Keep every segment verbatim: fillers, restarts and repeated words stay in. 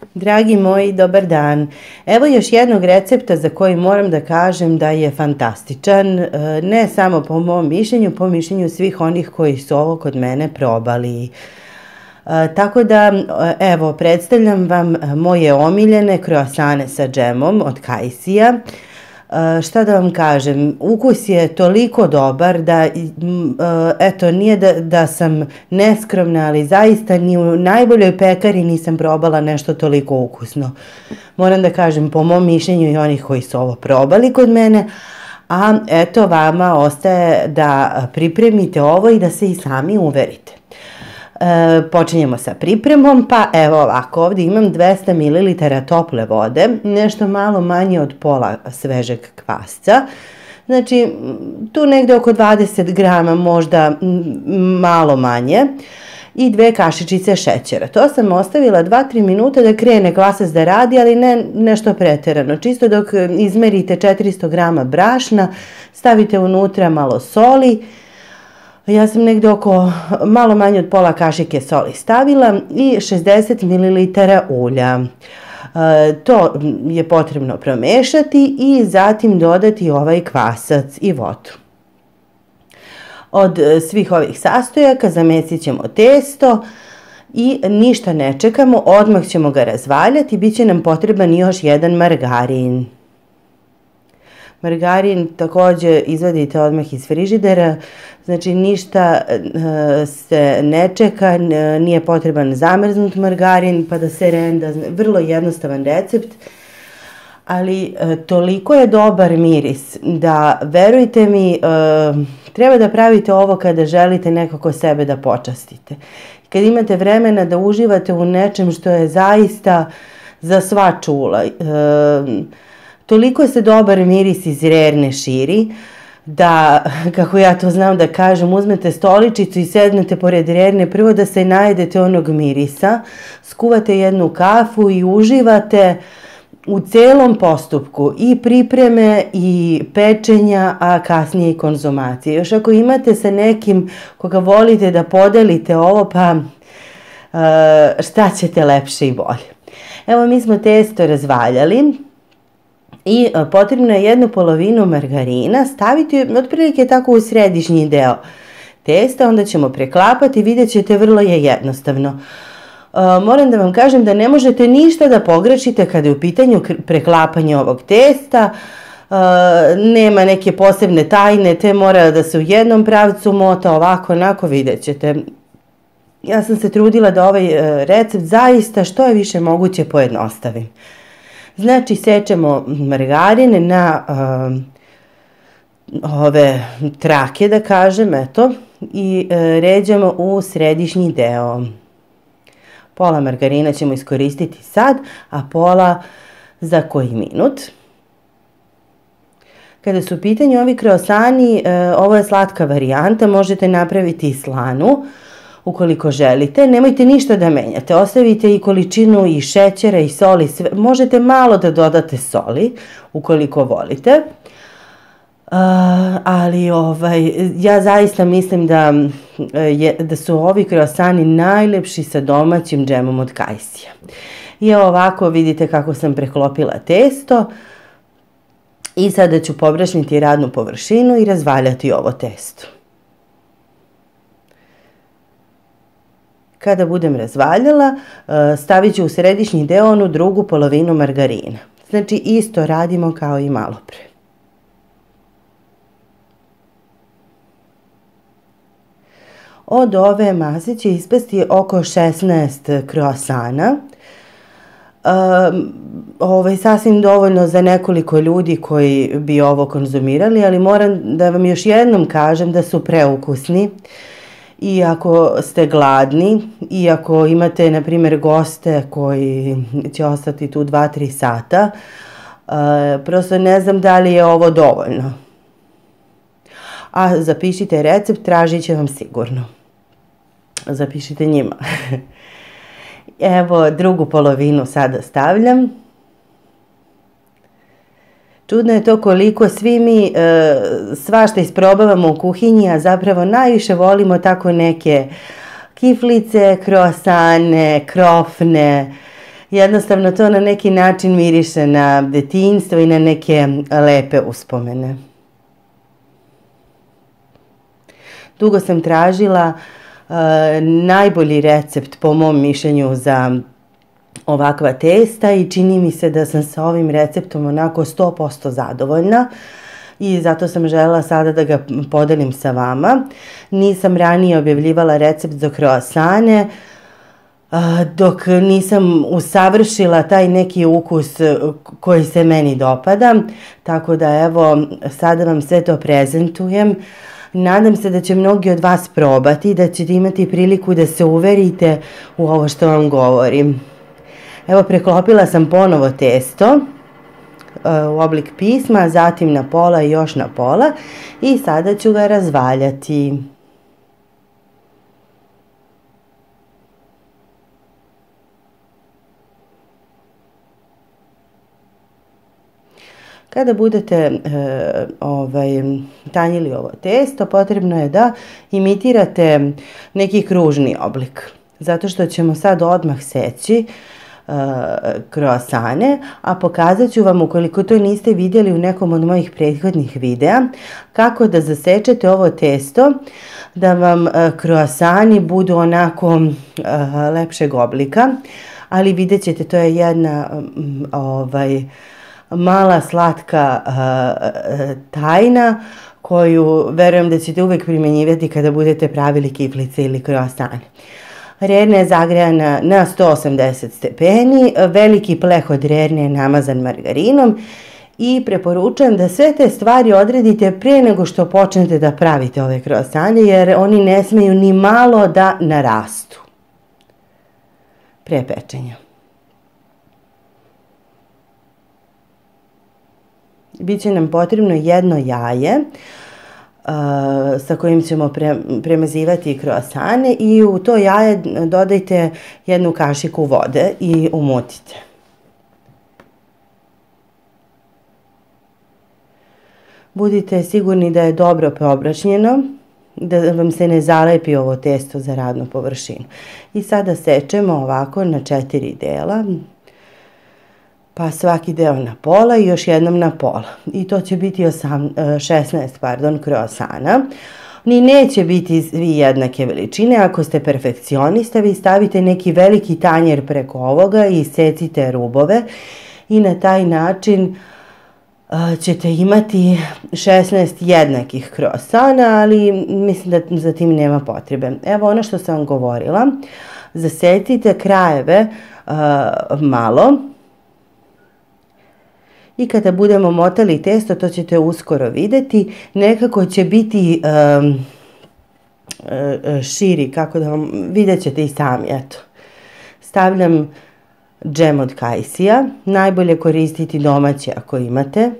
Dragi moji, dobar dan. Evo još jednog recepta za koji moram da kažem da je fantastičan, ne samo po mom mišljenju, po mišljenju svih onih koji su ovo kod mene probali. Tako da, evo, predstavljam vam moje omiljene kroasane sa džemom od Kajsija. Šta da vam kažem, ukus je toliko dobar da, eto, nije da, da sam neskromna, ali zaista ni u najboljoj pekari nisam probala nešto toliko ukusno. Moram da kažem, po mom mišljenju i onih koji su ovo probali kod mene, a eto vama ostaje da pripremite ovo i da se i sami uverite. E, počinjemo sa pripremom, pa evo ovako, ovdje imam dvesta mililitara tople vode, nešto malo manje od pola svežeg kvasca, znači tu negde oko dvadeset grama, možda malo manje, i dve kašičice šećera. To sam ostavila dva do tri minuta da krene kvasac da radi, ali ne nešto preterano, čisto dok izmerite četiristo grama brašna, stavite unutra malo soli. Ja sam negdje oko malo manje od pola kašike soli stavila i šezdeset mililitara ulja. E, to je potrebno promešati i zatim dodati ovaj kvasac i vodu. Od svih ovih sastojaka zamesit ćemo testo i ništa ne čekamo, odmah ćemo ga razvaljati, bit će nam potreban još jedan margarin. Margarin također izvadite odmah iz frižidera, znači ništa se ne čeka, nije potreban zamrznut margarin pa da se renda, vrlo jednostavan recept, ali toliko je dobar miris da, verujte mi, treba da pravite ovo kada želite nekako sebe da počastite. Kad imate vremena da uživate u nečem što je zaista za sva čula. Toliko se dobar miris iz rerne širi da, kako ja to znam da kažem, uzmete stoličicu i sednete pored rerne, prvo da se najedete onog mirisa, skuvate jednu kafu i uživate u celom postupku i pripreme i pečenja, a kasnije i konzumacije. Još ako imate sa nekim koga volite da podelite ovo, pa šta ćete lepše i bolje. Evo, mi smo testo razvaljali. I potrebno je jednu polovinu margarina staviti otprilike tako u središnji deo testa, onda ćemo preklapati, vidjet ćete, vrlo je jednostavno. Moram da vam kažem da ne možete ništa da pogrešite kada je u pitanju preklapanje ovog testa, nema neke posebne tajne, te mora da se u jednom pravcu mota, ovako, onako, vidjet ćete. Ja sam se trudila da ovaj recept zaista što je više moguće pojednostavim. Znači, sečemo margarin na uh, ove trake, da kažem, eto, i uh, ređamo u središnji deo. Pola margarina ćemo iskoristiti sad, a pola za koji minut. Kada su u pitanju ovi kroasani, uh, ovo je slatka varijanta, možete napraviti i slanu. Ukoliko želite, nemojte ništa da menjate, ostavite i količinu i šećera i soli, sve. Možete malo da dodate soli, ukoliko volite, uh, ali ovaj, ja zaista mislim da, je, da su ovi kroasani najlepši sa domaćim džemom od Kajsija. I ovako vidite kako sam preklopila testo i sada ću pobrašniti radnu površinu i razvaljati ovo testo. Kada budem razvaljala, stavit ću u središnji deo onu drugu polovinu margarina. Znači isto radimo kao i malo pre. Od ove mase će ispasti oko šesnaest kroasana. Ovo je sasvim dovoljno za nekoliko ljudi koji bi ovo konzumirali, ali moram da vam još jednom kažem da su preukusni. I ako ste gladni, i ako imate, na primjer, goste koji će ostati tu dva do tri sata, uh, prosto ne znam da li je ovo dovoljno. A zapišite recept, tražit će vam sigurno. Zapišite njima. Evo, drugu polovinu sada stavljam. Čudno je to koliko svi mi e, svašta isprobavamo u kuhinji, a zapravo najviše volimo tako neke kiflice, kroasane, krofne, jednostavno to na neki način miriše na detinjstvo i na neke lepe uspomene. Dugo sam tražila uh, najbolji recept po mom mišljenju za ovakva testa i čini mi se da sam sa ovim receptom onako sto posto zadovoljna i zato sam želela sada da ga podelim sa vama. Nisam ranije objavljivala recept za kroasane dok nisam usavršila taj neki ukus koji se meni dopada, tako da evo sada vam sve to prezentujem. Nadam se da će mnogi od vas probati, da ćete imati priliku da se uverite u ovo što vam govorim. Evo, preklopila sam ponovo testo u oblik pisma, zatim na pola i još na pola i sada ću ga razvaljati. Kada budete e, ovaj, tanjili ovo testo, potrebno je da imitirate neki kružni oblik, zato što ćemo sad odmah seći e, kroasane, a pokazat ću vam, ukoliko to niste vidjeli u nekom od mojih prethodnih videa, kako da zasečete ovo testo da vam e, kroasani budu onako e, lepšeg oblika, ali vidjet ćete, to je jedna m, ovaj, mala slatka uh, tajna koju verujem da ćete uvek primjenjivati kada budete pravili kiflice ili kroasane. Rerna je zagrejana na sto osamdeset stepeni, veliki pleh od rerne je namazan margarinom i preporučujem da sve te stvari odredite pre nego što počnete da pravite ove kroasane, jer oni ne smeju ni malo da narastu pre pečenja. Biće nam potrebno jedno jaje uh, sa kojim ćemo pre, premazivati kroasane i u to jaje dodajte jednu kašiku vode i umutite. Budite sigurni da je dobro probračnjeno, da vam se ne zalepi ovo testo za radnu površinu. I sada sečemo ovako na četiri dela. Pa svaki deo na pola i još jednom na pola. I to će biti šesnaest pardon, kroasana. Ni neće biti svi jednake veličine. Ako ste perfekcionista, vi stavite neki veliki tanjer preko ovoga i secite rubove. I na taj način uh, ćete imati šesnaest jednakih kroasana, ali mislim da za tim nema potrebe. Evo ono što sam vam govorila. Zasecite krajeve uh, malo. I kada budemo motali testo, to ćete uskoro vidjeti, nekako će biti um, širi, kako da vam, vidjet ćete i sami, eto. Stavljam džem od kajsija, najbolje koristiti domaće ako imate.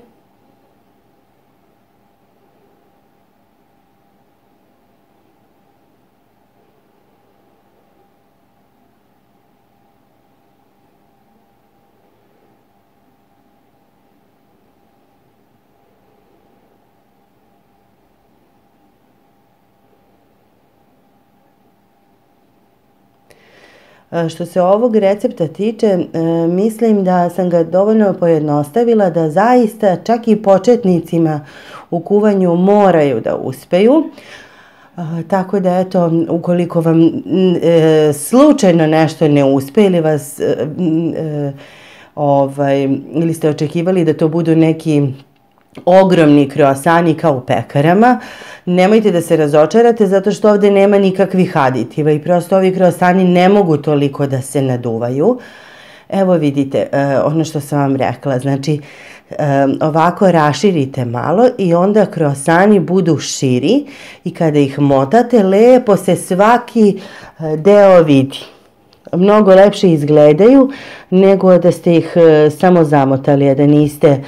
Što se ovog recepta tiče, mislim da sam ga dovoljno pojednostavila da zaista čak i početnicima u kuvanju moraju da uspeju. Tako da eto, ukoliko vam e, slučajno nešto ne uspe ili vas e, e, ovaj, ili ste očekivali da to budu neki ogromni kroasani kao u pekarama, nemojte da se razočarate zato što ovdje nema nikakvih aditiva i prosto ovi kroasani ne mogu toliko da se naduvaju. Evo vidite ono što sam vam rekla, znači ovako raširite malo i onda kroasani budu širi i kada ih motate lepo se svaki deo vidi. Mnogo lepše izgledaju nego da ste ih samo zamotali, a da niste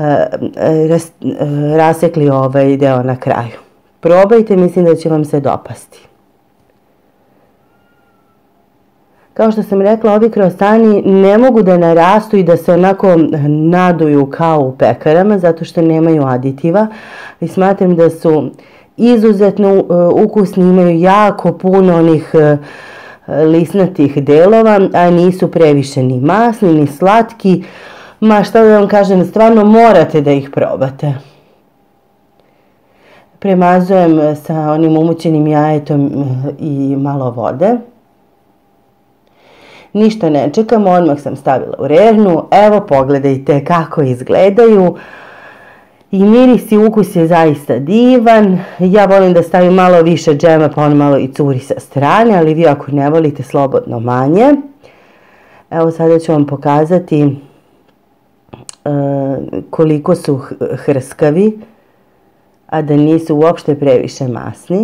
rasekli ovaj deo na kraju. Probajte, mislim da će vam se dopasti. Kao što sam rekla, ovi kroasani ne mogu da narastu i da se onako naduju kao u pekarama, zato što nemaju aditiva. I smatram da su izuzetno ukusni, imaju jako puno onih lisnatih delova, a nisu previše ni masni, ni slatki. Ma šta da vam kažem, stvarno morate da ih probate. Premazujem sa onim umućenim jajetom i malo vode. Ništa ne čekam, odmah sam stavila u rernu. Evo, pogledajte kako izgledaju. I miris i ukus je zaista divan. Ja volim da stavim malo više džema, pa on malo i curi sa strane, ali vi ako ne volite, slobodno manje. Evo, sada ću vam pokazati koliko su hrskavi, a da nisu uopšte previše masni.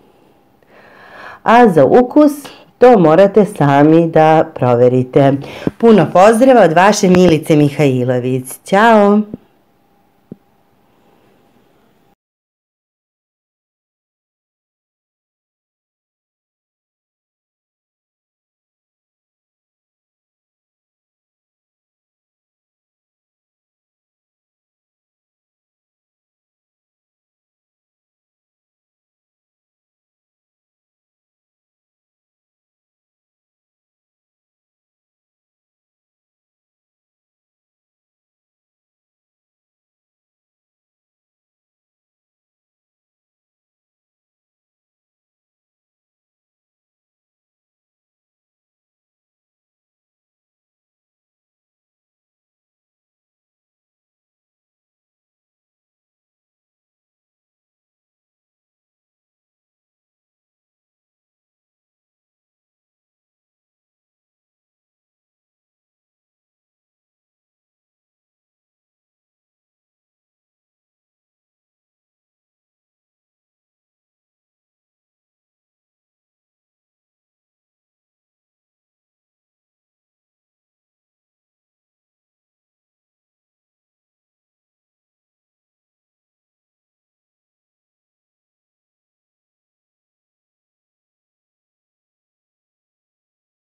A za ukus to morate sami da proverite. Puno pozdrava od vaše Milice Mihajlović. Ćao!